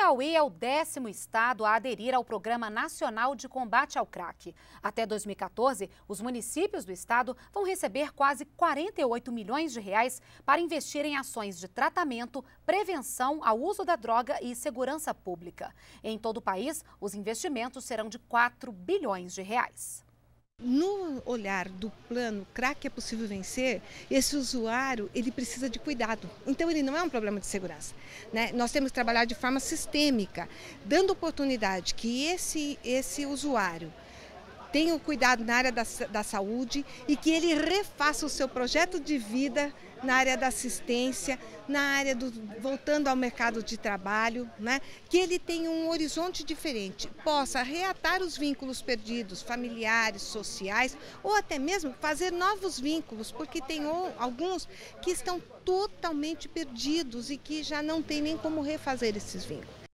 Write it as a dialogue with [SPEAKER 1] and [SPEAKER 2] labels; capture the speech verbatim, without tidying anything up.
[SPEAKER 1] Piauí é o décimo estado a aderir ao Programa Nacional de Combate ao Crack. Até dois mil e quatorze, os municípios do estado vão receber quase quarenta e oito milhões de reais para investir em ações de tratamento, prevenção ao uso da droga e segurança pública. Em todo o país, os investimentos serão de quatro bilhões de reais.
[SPEAKER 2] No olhar do plano Crack é Possível Vencer, esse usuário ele precisa de cuidado, então ele não é um problema de segurança, né? Nós temos que trabalhar de forma sistêmica, dando oportunidade que esse, esse usuário tenha o cuidado na área da, da saúde e que ele refaça o seu projeto de vida na área da assistência, na área do voltando ao mercado de trabalho, né? Que ele tenha um horizonte diferente, possa reatar os vínculos perdidos, familiares, sociais, ou até mesmo fazer novos vínculos, porque tem alguns que estão totalmente perdidos e que já não tem nem como refazer esses vínculos.